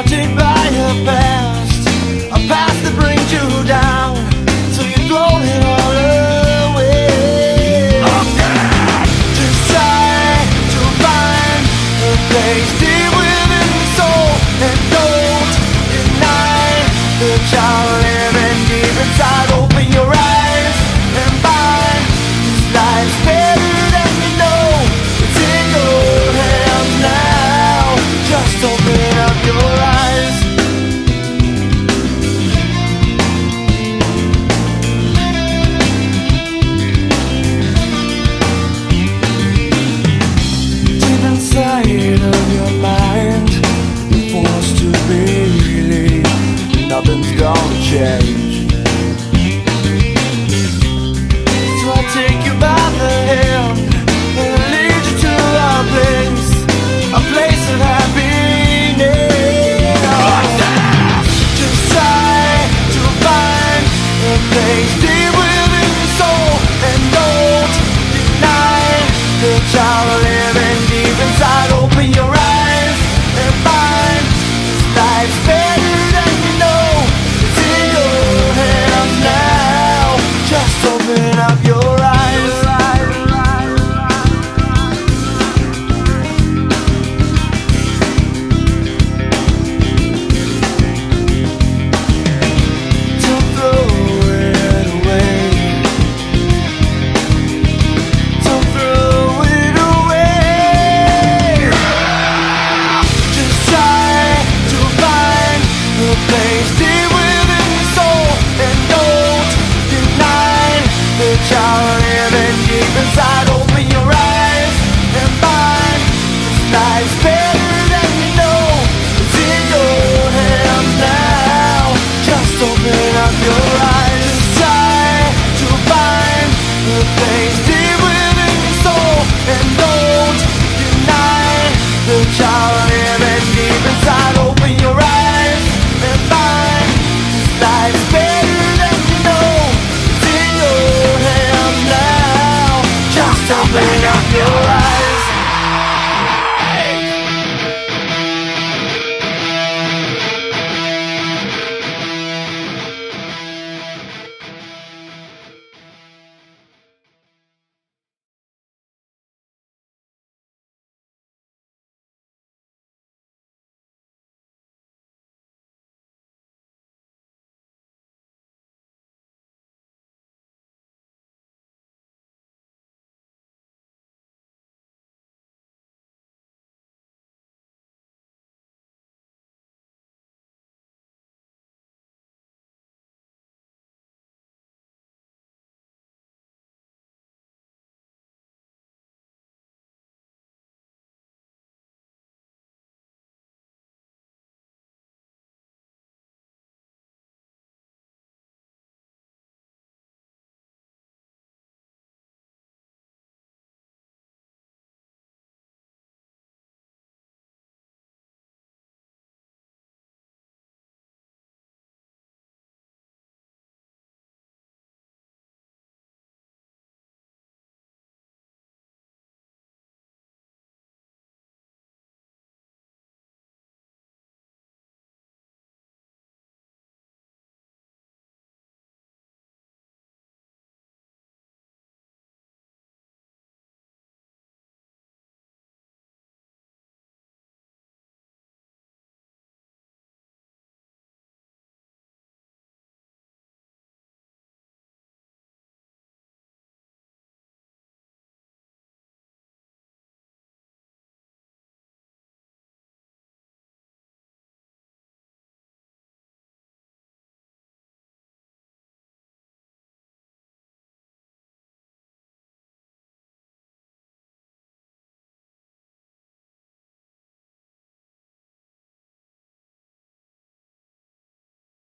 haunted by a past, a past that brings you down, so you throw it all away. Just try to find a place deep within the soul, and don't deny the child living deep inside. Open your eyes and find this life's better than you know. It's in your hands now. Just open up your eyes. Deep inside of your mind,